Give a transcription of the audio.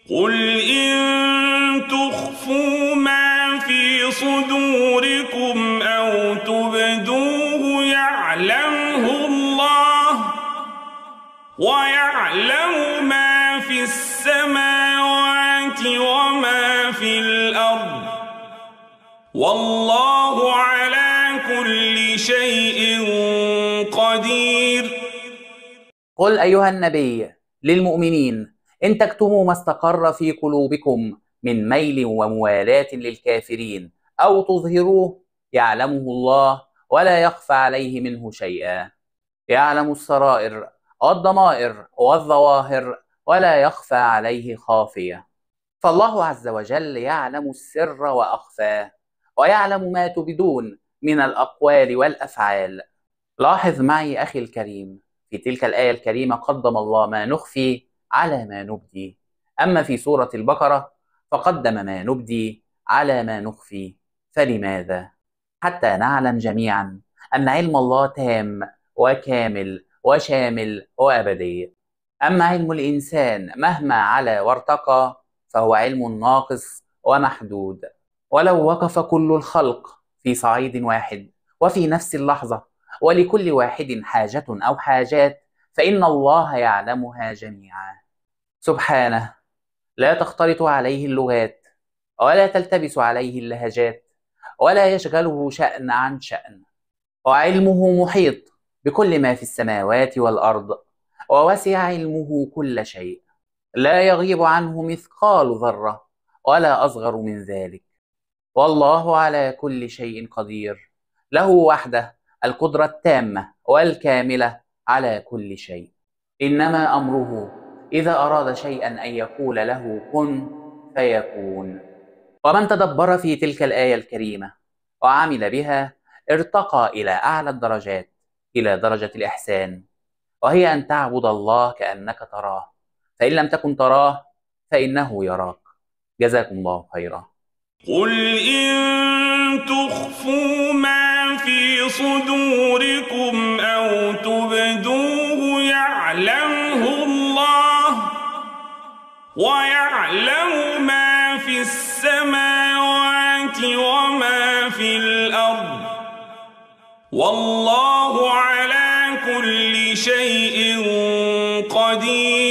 قل إن تخفوا ما في صدوركم أو تبدوه يعلمه الله ويعلم ما في السماوات وما في الأرض والله على كل شيء قدير. قل أيها النبي للمؤمنين إن تكتموا ما استقر في قلوبكم من ميل وموالاة للكافرين أو تظهروه يعلمه الله ولا يخفى عليه منه شيئا، يعلم السرائر والضمائر والظواهر ولا يخفى عليه خافية. فالله عز وجل يعلم السر وأخفاه ويعلم ما تبدون من الأقوال والأفعال. لاحظ معي أخي الكريم، في تلك الآية الكريمة قدم الله ما نخفي على ما نبدي، أما في سورة البقرة فقدم ما نبدي على ما نخفي. فلماذا؟ حتى نعلم جميعا أن علم الله تام وكامل وشامل وأبدي، أما علم الإنسان مهما علا وارتقى فهو علم ناقص ومحدود. ولو وقف كل الخلق في صعيد واحد وفي نفس اللحظة ولكل واحد حاجة أو حاجات فإن الله يعلمها جميعا سبحانه، لا تختلط عليه اللغات ولا تلتبس عليه اللهجات ولا يشغله شأن عن شأن، وعلمه محيط بكل ما في السماوات والأرض ووسع علمه كل شيء، لا يغيب عنه مثقال ذرة ولا أصغر من ذلك. والله على كل شيء قدير، له وحده القدرة التامة والكاملة على كل شيء. إنما أمره إذا أراد شيئا أن يقول له كن فيكون. ومن تدبر في تلك الآية الكريمة وعمل بها ارتقى إلى أعلى الدرجات، إلى درجة الإحسان، وهي أن تعبد الله كأنك تراه، فإن لم تكن تراه فإنه يراك. جزاكم الله خيرا. قل إن تخفوا ما في صدوركم أو تبدوه يعلمه الله ويعلم ما في السماوات وما في الأرض والله على كل شيء قدير.